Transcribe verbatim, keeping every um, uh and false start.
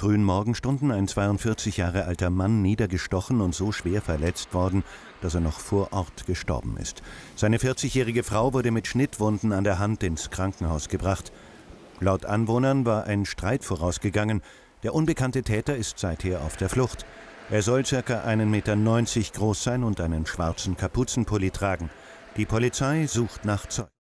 frühen Morgenstunden ein zweiundvierzig Jahre alter Mann niedergestochen und so schwer verletzt worden, dass er noch vor Ort gestorben ist. Seine vierzigjährige Frau wurde mit Schnittwunden an der Hand ins Krankenhaus gebracht. Laut Anwohnern war ein Streit vorausgegangen. Der unbekannte Täter ist seither auf der Flucht. Er soll ca. ein Meter neunzig groß sein und einen schwarzen Kapuzenpulli tragen. Die Polizei sucht nach Zeugen.